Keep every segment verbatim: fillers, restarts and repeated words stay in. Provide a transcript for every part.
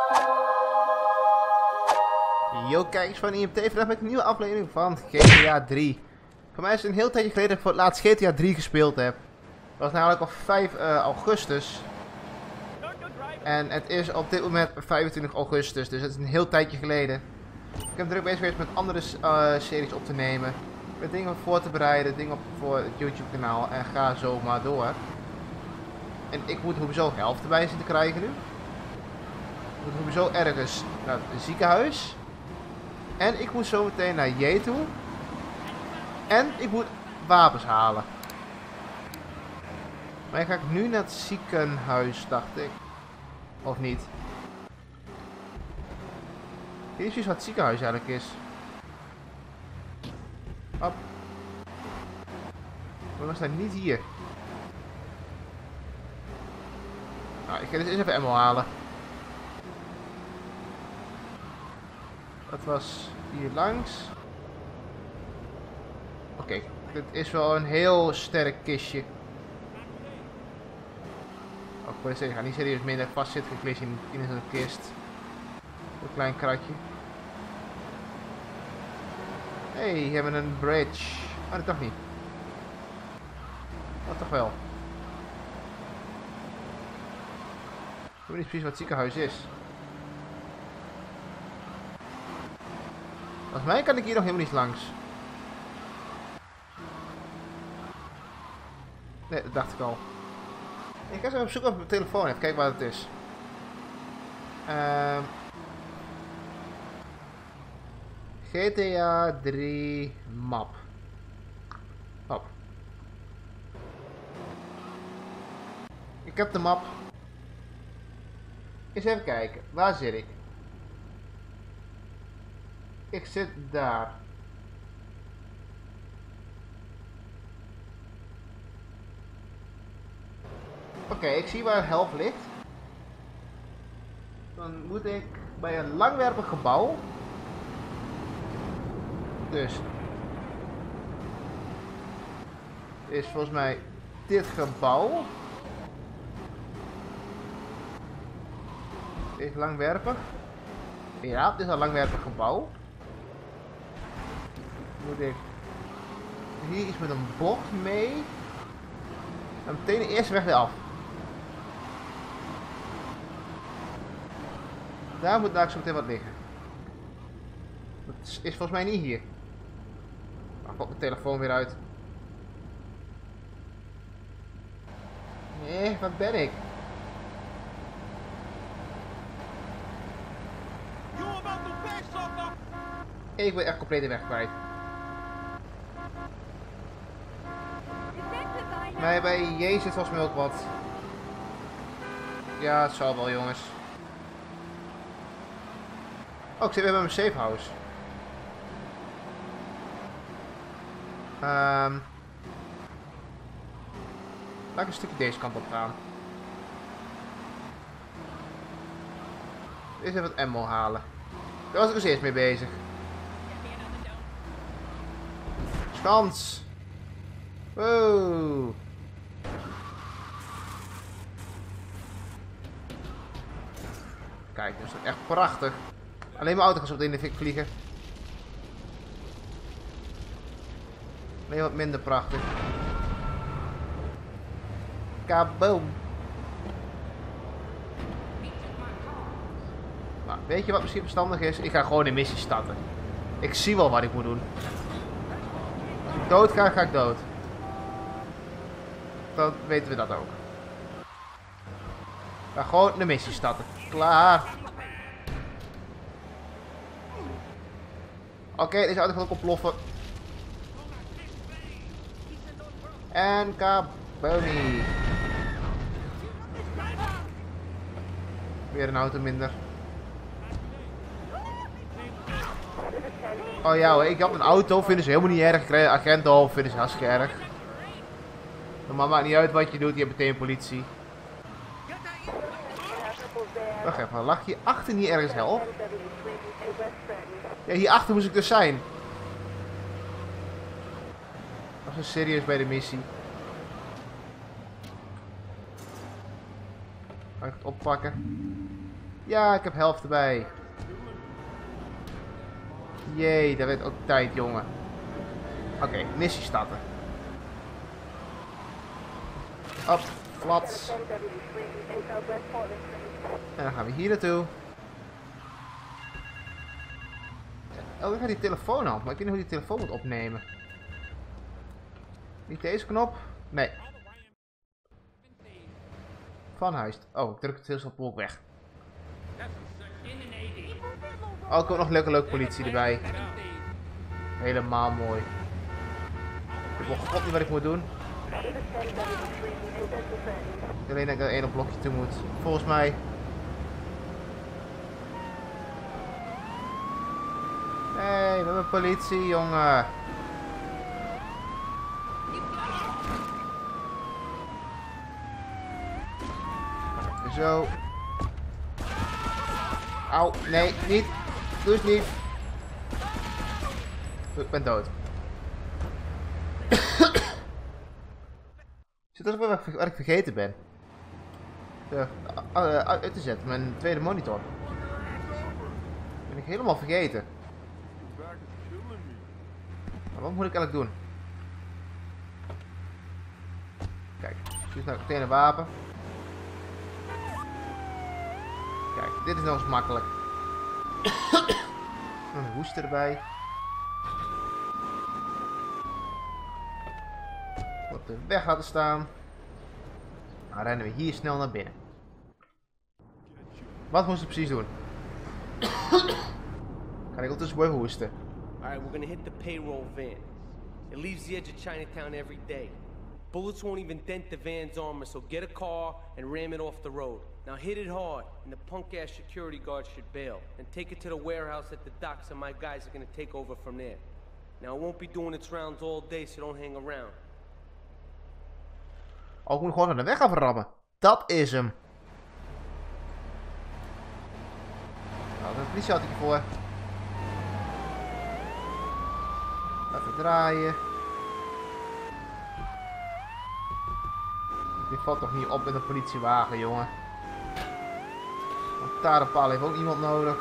Yo kijkers van I M T, vandaag met een nieuwe aflevering van G T A drie. Voor mij is het een heel tijdje geleden dat ik voor het laatst G T A drie gespeeld heb. Dat was namelijk op vijf augustus. En het is op dit moment vijfentwintig augustus, dus het is een heel tijdje geleden. Ik heb druk bezig geweest met andere uh, series op te nemen. Met dingen voor te bereiden, dingen op, voor het YouTube kanaal en ga zo maar door. En ik moet sowieso geld erbij zien te krijgen nu. Ik moet sowieso ergens naar het ziekenhuis. En ik moet zo meteen naar J toe. En ik moet wapens halen. Maar ga ik nu naar het ziekenhuis, dacht ik. Of niet? Ik weet niet precies wat het ziekenhuis eigenlijk is. Hop. Maar we staan niet hier. Nou, ik ga dus eens even ammo halen. Dat was hier langs. Oké, okay, dit is wel een heel sterk kistje. Oh, ik wil zeggen, ik ga niet serieus minder vast zitten gekleed in, in zo'n kist. Een klein kratje. Hé, hey, we hebben een bridge. Oh, dat toch niet. Dat toch wel. Ik weet niet precies wat het ziekenhuis is. Volgens mij kan ik hier nog helemaal niet langs. Nee, dat dacht ik al. Ik ga eens even op zoek op mijn telefoon. Even kijken waar het is. Uh, G T A drie map. Map. Ik heb de map. Eens even kijken. Waar zit ik? Ik zit daar. Oké, okay, ik zie waar het helft ligt. Dan moet ik bij een langwerpig gebouw. Dus. Is volgens mij dit gebouw. Dit is langwerpig. Ja, dit is een langwerpig gebouw. Moet ik hier iets met een bocht mee. En meteen de eerste weg weer af. Daar moet daar zo meteen wat liggen. Dat is, is volgens mij niet hier. Dan komt mijn telefoon weer uit. Nee, waar ben ik? Ik ben echt compleet de weg kwijt. Nee, bij J zit volgens mij ook wat. Ja, het zal wel, jongens. Oh, ik zit weer bij mijn safe house. Um, laat ik een stukje deze kant op gaan. Eerst even wat ammo halen. Daar was ik dus eerst mee bezig. Schans! Wow! Kijk, dat is toch echt prachtig. Alleen mijn auto gaat zo in de fik vliegen. Nee, wat minder prachtig. Kaboom! Nou, weet je wat misschien verstandig is? Ik ga gewoon een missie starten. Ik zie wel wat ik moet doen. Als ik dood ga, ga ik dood. Dan weten we dat ook. Ik ga gewoon een missie starten. Klaar! Oké, okay, deze auto gaat ook ontploffen. En kaboni. Weer een auto minder. Oh ja hoor, ik had een auto, vinden ze helemaal niet erg. Ik krijg een agent op, vinden ze hartstikke erg. Maar maakt niet uit wat je doet, je hebt meteen politie. Wacht even, lag hier achter niet ergens help? Ja, hierachter moest ik dus zijn. Dat was serieus bij de missie. Ga ik het oppakken? Ja, ik heb helft erbij. Jee, dat werd ook tijd, jongen. Oké, okay, missie starten. Op, flats. En dan gaan we hier naartoe. Oh, ik ga die telefoon af, maar ik weet niet hoe die telefoon moet opnemen. Niet deze knop? Nee. Van huis. Oh, ik druk het heel snel op weg. Oh, ik heb nog leuke, leuke politie erbij. Helemaal mooi. Ik weet god niet wat ik moet doen. Alleen dat ik naar één blokje toe moet. Volgens mij. Hé, hey, we hebben politie, jongen. Zo. Auw, nee, niet. Doe het niet. Ik ben dood. Zit er wat ik, wat ik vergeten ben. De, uh, uh, uit te zetten, mijn tweede monitor. Ben ik helemaal vergeten. Maar wat moet ik eigenlijk doen? Kijk, dit is nou meteen een wapen. Kijk, dit is nou eens makkelijk. Een hoest erbij. Op de weg laten staan. Dan rennen we hier snel naar binnen. Wat moest ik precies doen? Kan ik ondertussen blijven hoesten? Alright, we're gonna hit the payroll van. It leaves the edge of Chinatown every day. Bullets won't even dent the van's armor, so get a car and ram it off the road. Now hit it hard, and the punk-ass security guard should bail. And take it to the warehouse at the docks, and my guys are gonna take over from there. Now it won't be doing its rounds all day, so don't hang around. Oh, ik moet gewoon aan de weg aframmen. Dat is hem. Nou, de politie had ik voor. Even draaien. Dit valt toch niet op met een politiewagen, jongen. Want tarenpaal heeft ook iemand nodig.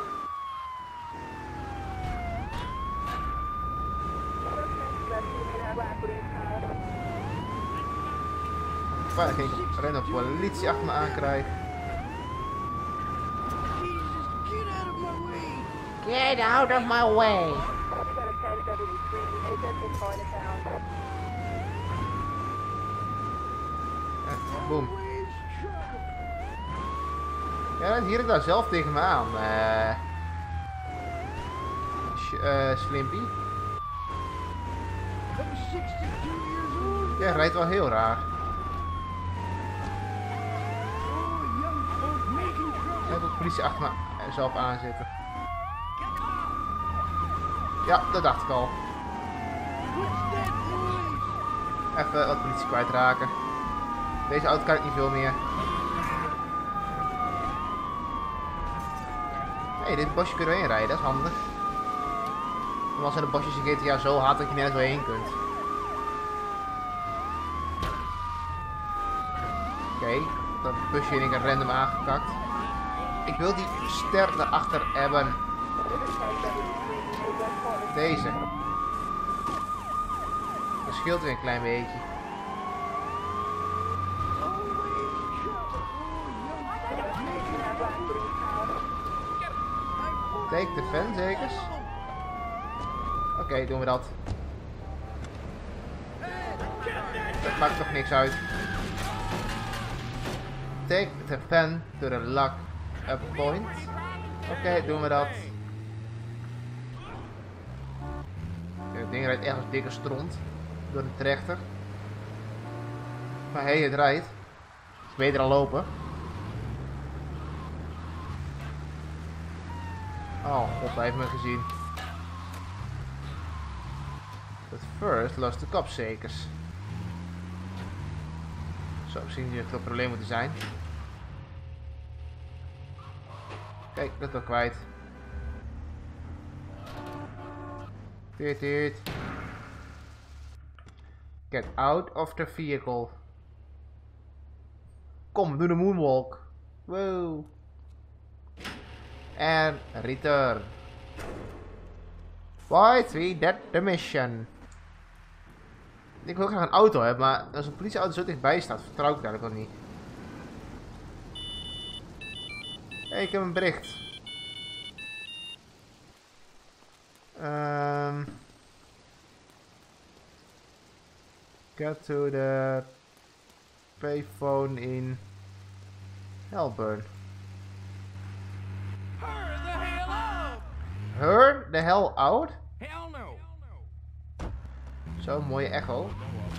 Waar ik een rende politie achter me aankrijg. Get out of my way! Boom. Ja, hier is daar zelf tegen me aan. Uh, uh, Slimpy. Ja, rijdt wel heel raar. Ik heb de politie achter me zelf aanzitten. Ja, dat dacht ik al. Even wat politie kwijtraken. Deze auto kan ik niet veel meer. Hé, hey, dit bosje kunnen we heen rijden, dat is handig. Normaal zijn de bosjes in G T A zo hard dat je nergens doorheen kunt. Oké, okay, dat busje in ik random aangekakt. Ik wil die ster daarachter hebben. Deze. Dat scheelt weer een klein beetje. Take the fan, zekers? Oké, okay, doen we dat. Dat maakt toch niks uit. Take the fan to the lock up point. Oké, okay, doen we dat. Het ding rijdt echt als dikke stront. Door de trechter. Maar hé, hey, het rijdt. Het is beter dan lopen. Oh, god, hij heeft me gezien. But first, lost the cops zekers. Zo, misschien hier veel probleem moeten zijn. Kijk, dat wel kwijt. Dit, dit. Get out of the vehicle. Kom, doe de moonwalk. Wow. En return. Why we did the mission. Ik wil graag een auto hebben, maar als een politieauto zo dichtbij staat, vertrouw ik eigenlijk wel niet. Hé, hey, ik heb een bericht. Um, get to the payphone in Melbourne. Hurry the hell up! Her the hell out? Hell no! Zo'n mooie echo.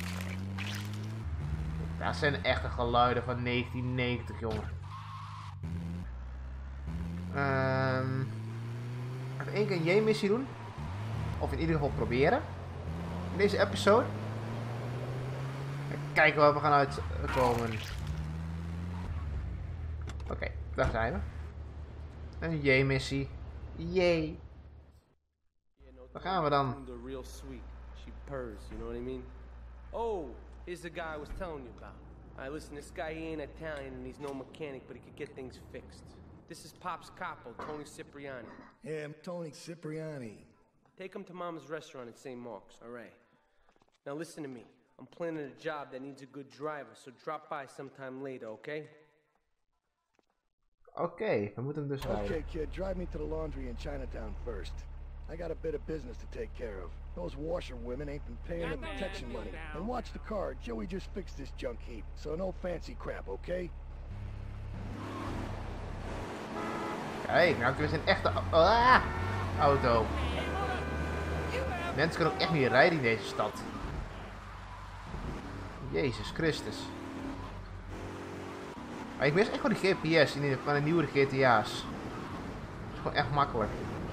Dat zijn echte geluiden van negentien negentig, jongen. Um, even één keer een J-missie doen. Of in ieder geval proberen. In deze episode. Kijken waar we gaan uitkomen. Oké, okay, daar zijn we. Een J-missie. Jee. Waar gaan we dan? She purrs, you know what I mean? Oh, here's the guy I was telling you about. Alright, listen, this guy, he ain't Italian and he's no mechanic, but he could get things fixed. This is Pop's capo, Tony Cipriani. Yeah, I'm Tony Cipriani. Take him to Mama's restaurant in Saint Mark's, alright? Now listen to me. I'm planning a job that needs a good driver, so drop by sometime later, okay? Oké, okay, we moeten hem dus rijden. Okay, kid, drive me to the laundry in Chinatown first. I got a bit of business to take care of. Those washerwomen ain't been paying the protection money. And watch the car. Joey just fixed this junk heap, so no fancy crap, okay? Kijk, nou kunnen we een echte ah, auto. Mensen kunnen ook echt niet rijden in deze stad. Jezus Christus. Maar ik mis echt wel de G P S in de, van de nieuwe G T A's. Dat is gewoon echt makkelijk.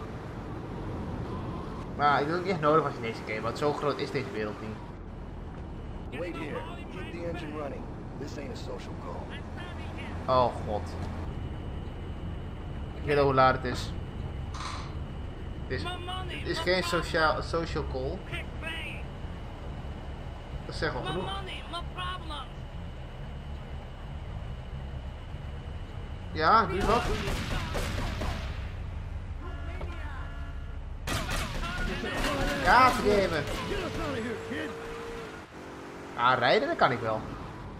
Maar ik denk ook echt nodig was in deze game, want zo groot is deze wereld niet. Wait here. Keep the engine running. This ain't a social call. Oh god. Ik weet al hoe laat het is. Het is, het is geen sociaal, social call. Dat is zeg wel genoeg. Ja, doe wat. Ja, vergeven. Ah, rijden, dat kan ik wel.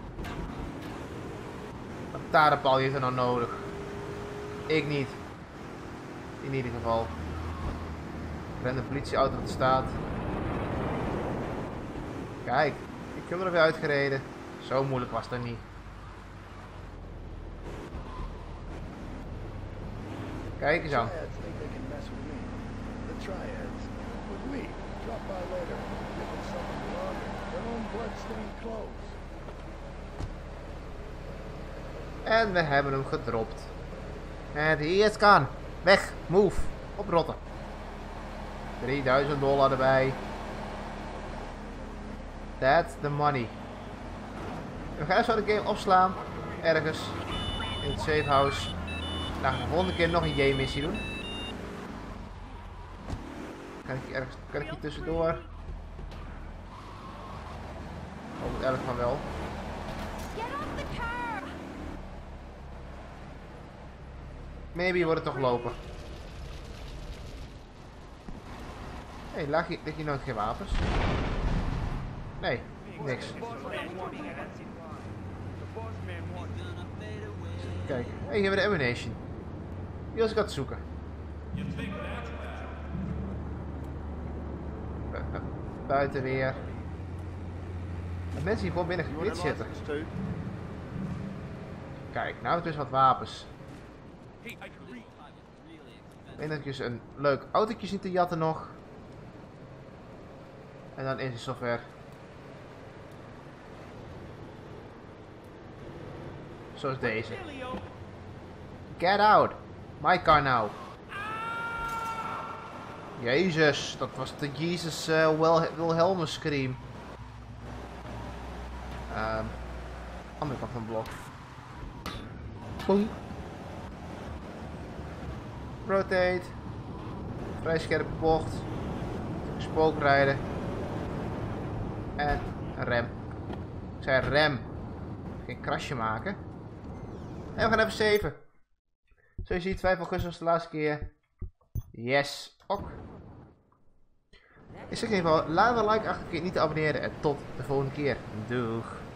Wat tarenpal heeft er nou nodig? Ik niet. In ieder geval. Ik ben de politieauto wat staat. Kijk, ik heb er weer uitgereden. Zo moeilijk was dat niet. Kijk eens aan. En we hebben hem gedropt. En hier is kan. Weg. Move. Oprotten. drieduizend dollar erbij. That's the money. We gaan zo de game opslaan. Ergens. In het safe house. Dan gaan we de volgende keer nog een J-missie doen. Kan ik hier ergens, kan ik hier tussendoor? Hoop het erg van wel. Maybe wordt het toch lopen. Hé, hey, lag hier, lig hier nooit geen wapens? Nee, niks. Kijk, hé, hey, hier hebben we de ammunition. Die was ik aan het zoeken. Buiten weer. De mensen hier gewoon binnen gekwit zitten. Kijk, nou hebben we dus wat wapens. Ik denk dat ik dus een leuk autootje zien te jatten nog. En dan is het zover. Zoals deze. Get out! My car now. Jezus, dat was de Jesus uh, Wil Wilhelmus scream. Um, andere kant van het blok. Boom. Rotate. Vrij scherpe bocht. Spookrijden. En rem. Ik zei rem. Geen krasje maken. En we gaan even saven. Zoals je ziet, vijf augustus de laatste keer. Yes, ok. Ik zeg in ieder geval, laat een like achter, vergeet niet te abonneren en tot de volgende keer. Doeg.